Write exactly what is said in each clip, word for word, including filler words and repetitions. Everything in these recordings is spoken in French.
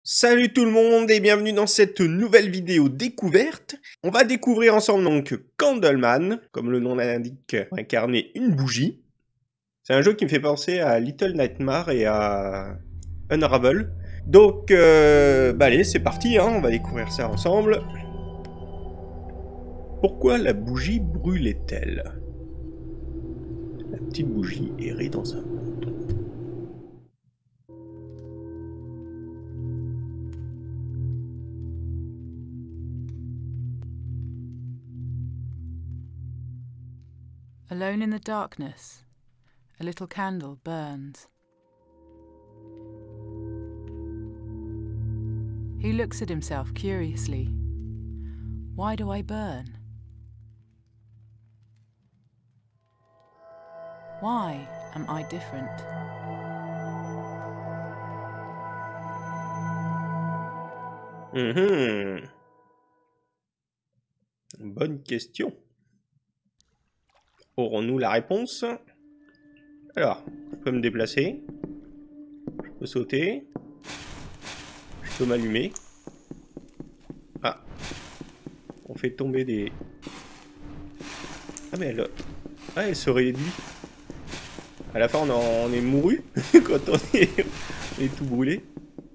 Salut tout le monde et bienvenue dans cette nouvelle vidéo découverte. On va découvrir ensemble donc Candleman, comme le nom l'indique, pour incarner une bougie. C'est un jeu qui me fait penser à Little Nightmares et à Unravel. Donc, euh, bah allez, c'est parti, hein, on va découvrir ça ensemble. Pourquoi la bougie brûlait-elle? La petite bougie errait dans un monde. Alone in the darkness, a little candle burns. He looks at himself curiously. Why do I burn? Why am I different? Mmh. Bonne question. Aurons-nous la réponse? Alors, je peux me déplacer. Je peux sauter. Je peux m'allumer. Ah. On fait tomber des... Ah mais elle... Ah, elle se réduit. À la fin, on, en... on est mouru quand on est... on est tout brûlé.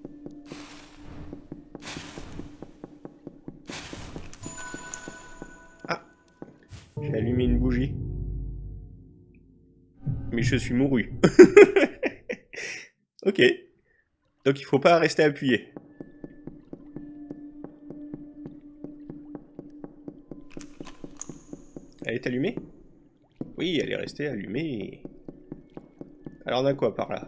Ah. J'ai allumé une bougie. Mais je suis mouru. Ok. Donc il faut pas rester appuyé. Elle est allumée? Oui, elle est restée allumée. Alors on a quoi par là?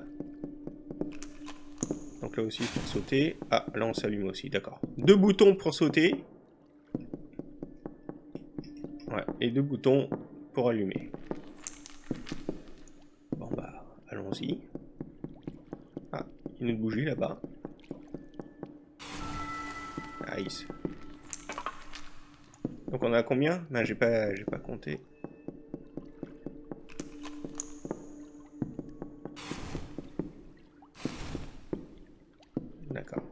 Donc là aussi pour sauter. Ah, là on s'allume aussi, d'accord. Deux boutons pour sauter. Ouais, et deux boutons pour allumer. Bon bah, allons-y. Ah, une autre bougie là-bas. Nice. Donc on a combien? Ben j'ai pas, j'ai pas compté. D'accord.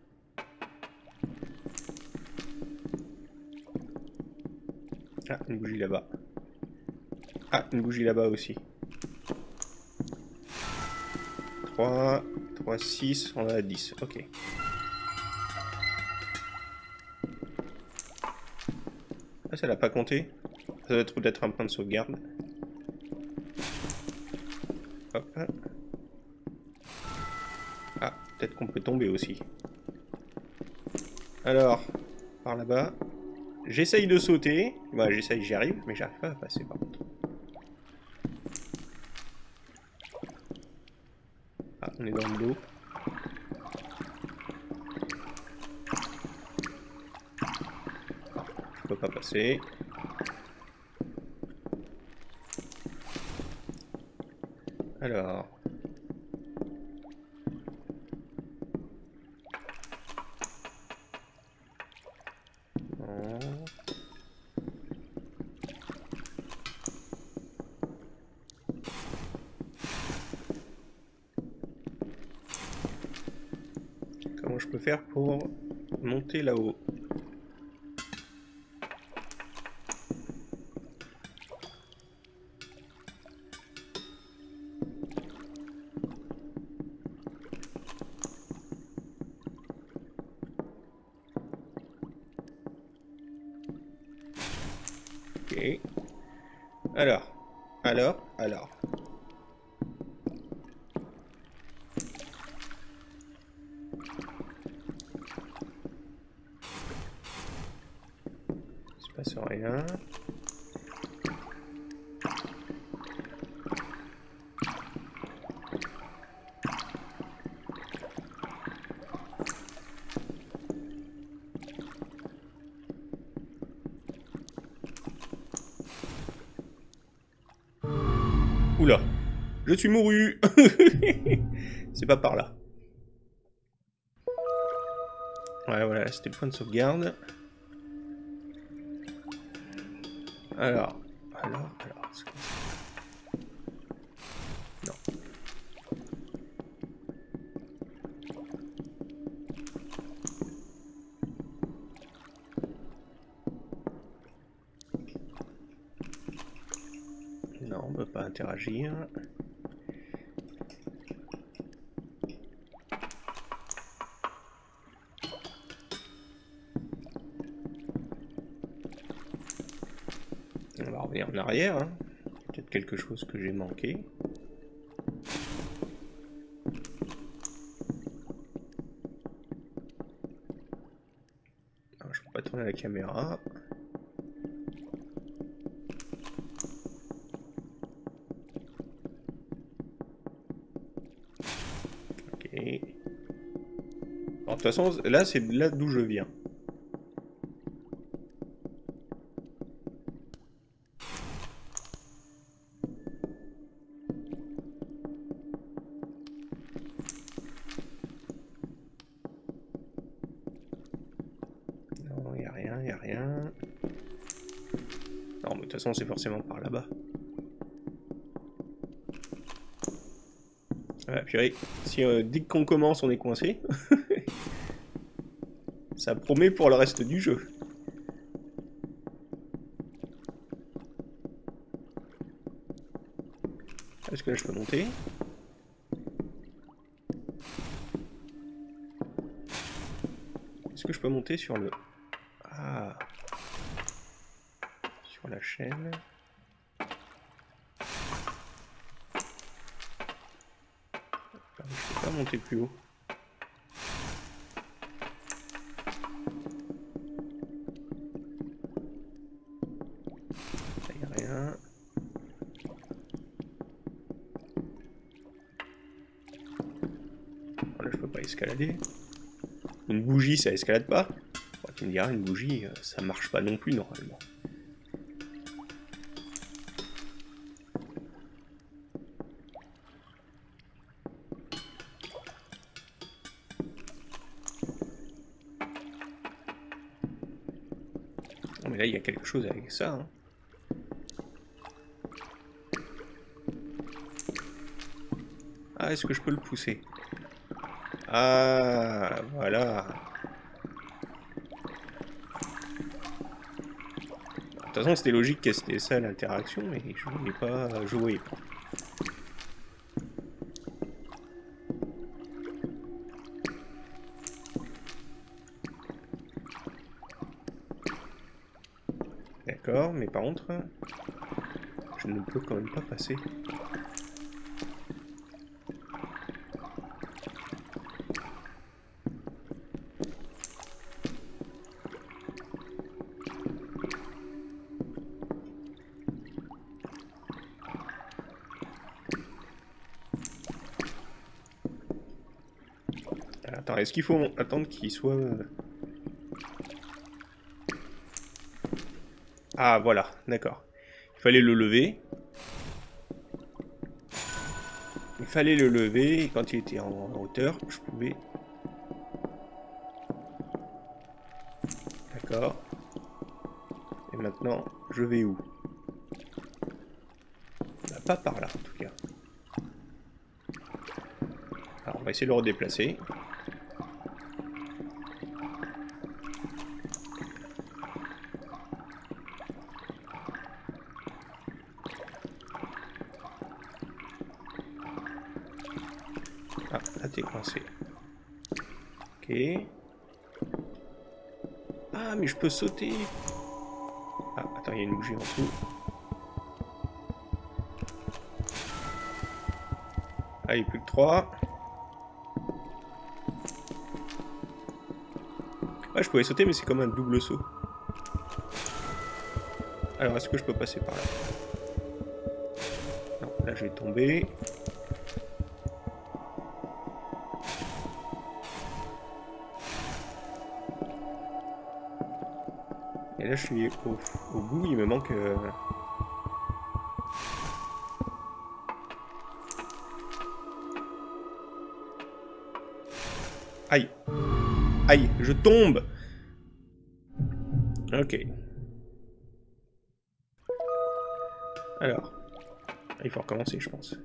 Ah, une bougie là-bas. Ah, une bougie là-bas aussi. trois, trois, six, on a dix, ok. Ah, ça l'a pas compté. Ça doit être peut-être un point de sauvegarde. Hop. Ah, peut-être qu'on peut tomber aussi. Alors, par là-bas. J'essaye de sauter. Bah, j'essaye, j'y arrive, mais j'arrive pas à passer par contre. Ah, on est dans le dos. Je peux pas passer. Alors. Non. Comment je peux faire pour monter là-haut? Ok. Alors, alors, alors. Il se passe rien. Oula, je suis mouru. C'est pas par là. Ouais, voilà, c'était le point de sauvegarde. Alors, alors, alors... Non. interagir. On va revenir en arrière. Hein. Peut-être quelque chose que j'ai manqué. Alors, je peux pas tourner la caméra. Ok. Alors, de toute façon, là, c'est là d'où je viens. De toute façon, c'est forcément par là-bas. Ah, purée. Si euh, dès qu'on commence, on est coincé. Ça promet pour le reste du jeu. Est-ce que là, je peux monter? Est-ce que je peux monter sur le... Ah... la chaîne. Je peux pas monter plus haut. Là, y a rien. Là, je peux pas escalader. Une bougie, ça escalade pas. Bon, tu me diras, une bougie, ça marche pas non plus normalement. Mais là, il y a quelque chose avec ça. Hein. Ah, est-ce que je peux le pousser? Ah, voilà. De toute façon, c'était logique que c'était ça l'interaction, mais je ne voulais pas jouer. D'accord, mais par contre, je ne peux quand même pas passer. Attends, est-ce qu'il faut attendre qu'il soit... Ah, voilà, d'accord. Il fallait le lever. Il fallait le lever, et quand il était en hauteur, je pouvais... D'accord. Et maintenant, je vais où? Bah, pas par là, en tout cas. Alors, on va essayer de le redéplacer. Ah, là t'es coincé. Ok. Ah, mais je peux sauter. Ah, attends, il y a une bougie en dessous. Ah, il n'y a plus que trois. Ah, je pouvais sauter, mais c'est comme un double saut. Alors, est-ce que je peux passer par là? Non, là je vais tomber. Et là je suis au, au bout, il me manque... Euh... Aïe. Aïe, je tombe. Ok. Alors. Il faut recommencer, je pense.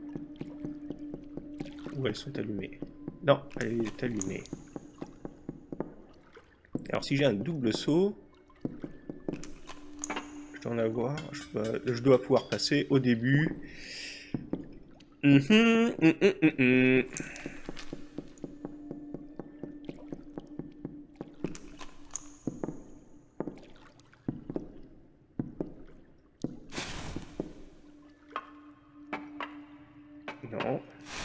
Ou elles sont allumées. Non, elle est allumée. Alors si j'ai un double saut... Je dois en avoir. Je dois, je dois pouvoir passer au début. Hum, hum, hum, hum, hum, hum. Non.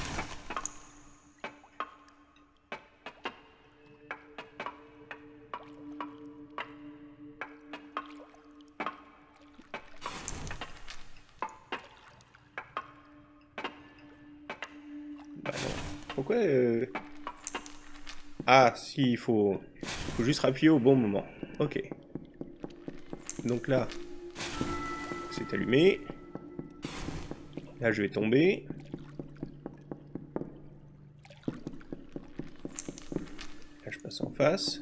Bah non. Pourquoi euh... Ah, si, il faut... faut juste appuyer au bon moment. Ok. Donc là, c'est allumé. Là, je vais tomber. Là, je passe en face.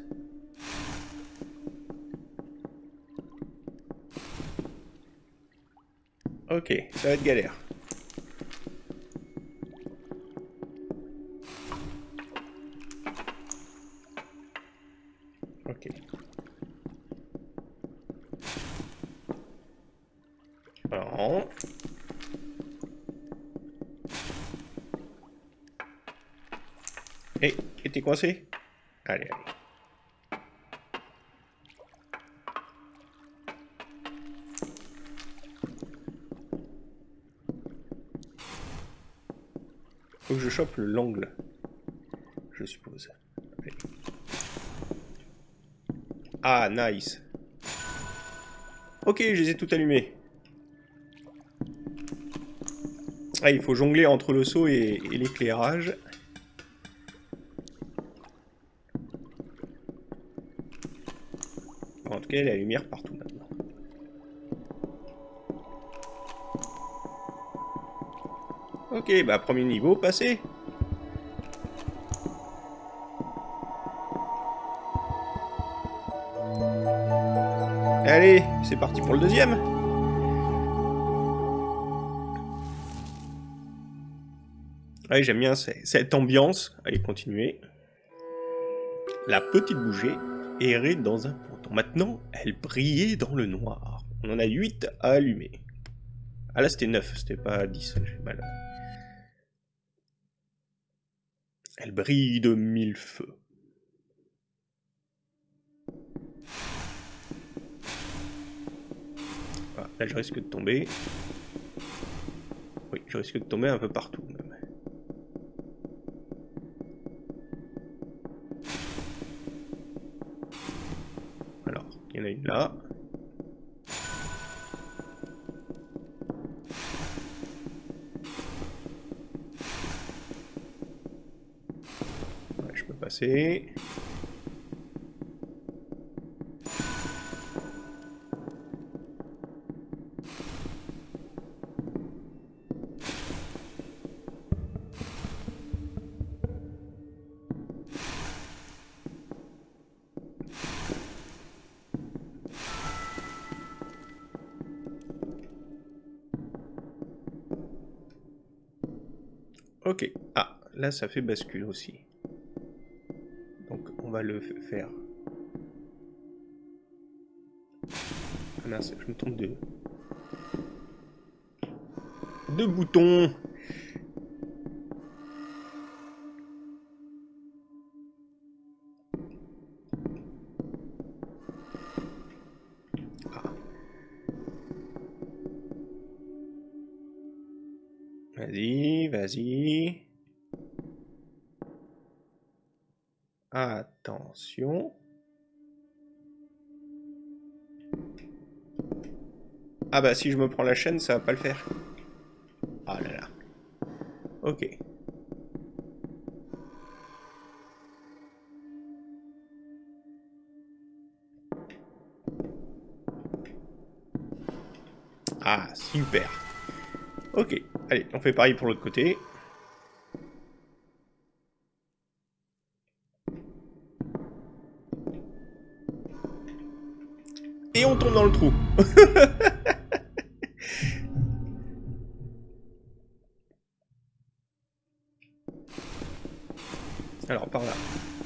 Ok, ça va être galère. Ok. Alors... Hé, hey, t'es coincé? Allez, allez. Faut que je chope l'angle, je suppose. Allez. Ah, nice. Ok, je les ai tout allumés. Ah, il faut jongler entre le seau et, et l'éclairage. En tout cas, il y a la lumière partout maintenant. Ok, bah premier niveau, passé. Allez, c'est parti pour le deuxième. Allez, j'aime bien cette ambiance. Allez, continuez. La petite bougie errait dans un ponton. Maintenant, elle brillait dans le noir. On en a huit à allumer. Ah là, c'était neuf, c'était pas dix, j'ai mal. Elle brille de mille feux. Voilà, là, je risque de tomber. Oui, je risque de tomber un peu partout, même. Alors, il y en a une là. Ouais, je peux passer. Ok. Ah, là, ça fait bascule aussi. Donc, on va le faire. Ah mince, je me trompe de... Deux boutons. Ah. Vas-y, vas-y. Attention. Ah bah si je me prends la chaîne, ça va pas le faire. Ah là là. Ok. Ah, super. Ok, allez, on fait pareil pour l'autre côté. Et on tombe dans le trou. Alors, par là.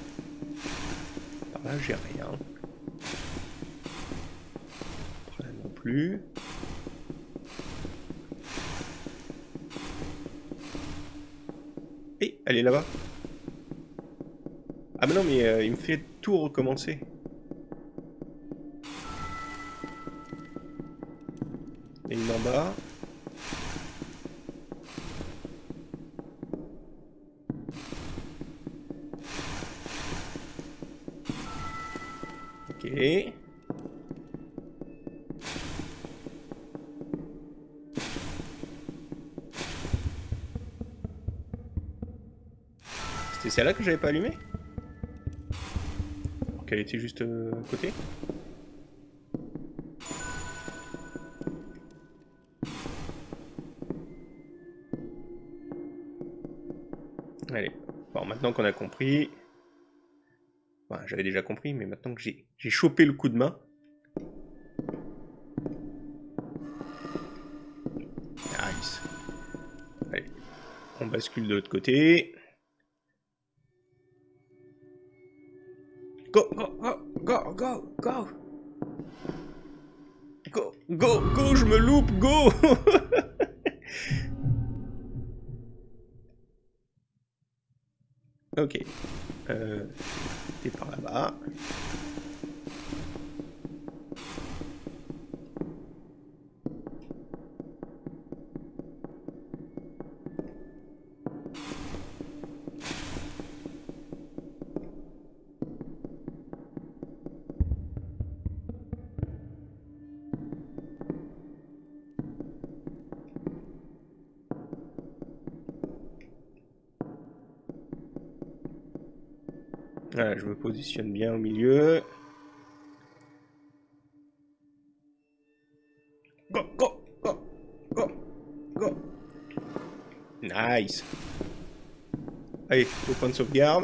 Par là, j'ai rien. Par là non plus. Eh, elle est là-bas. Ah mais non, mais euh, il me fait tout recommencer. Il y en a une en bas. Ok. C'était celle-là que j'avais pas allumée? Alors qu'elle était juste euh, à côté. Allez. Bon, maintenant qu'on a compris... Enfin, j'avais déjà compris, mais maintenant que j'ai j'ai chopé le coup de main... Nice. Allez. On bascule de l'autre côté. Go, go, go, go, go, go. Go, go, go, je me loupe, go. Ok. Euh, T'es par là-bas. Voilà, je me positionne bien au milieu. Go, go, go, go, go. Nice. Allez, au point de sauvegarde.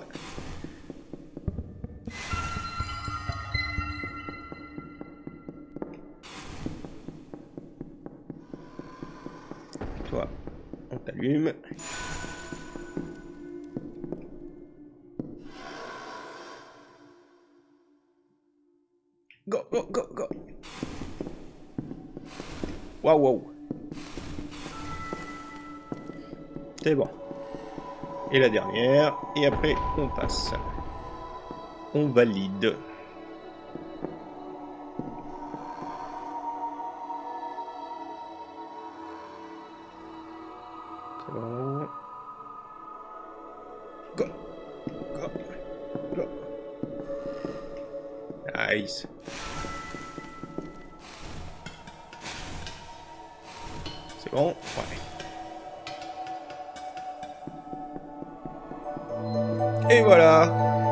Toi, on t'allume. Go, go, go, go. Waouh, waouh. C'est bon. Et la dernière. Et après, on passe. On valide. C'est bon. Go. Go. Go. Nice. C'est bon. Ouais. Et voilà.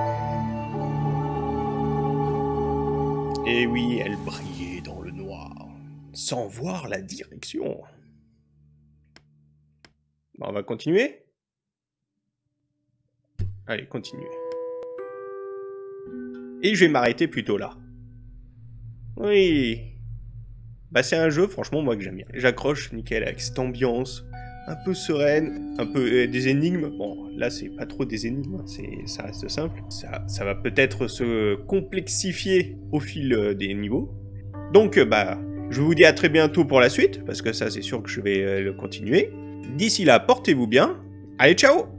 Et oui, elle brillait dans le noir, sans voir la direction. Bon, on va continuer. Allez, continuez. Et je vais m'arrêter plutôt là. Oui. Bah c'est un jeu, franchement, moi que j'aime bien. J'accroche, nickel, avec cette ambiance un peu sereine, un peu euh, des énigmes. Bon, là, c'est pas trop des énigmes, hein, c'est, ça reste simple. Ça, ça va peut-être se complexifier au fil euh, des niveaux. Donc, euh, bah, je vous dis à très bientôt pour la suite, parce que ça, c'est sûr que je vais euh, le continuer. D'ici là, portez-vous bien. Allez, ciao!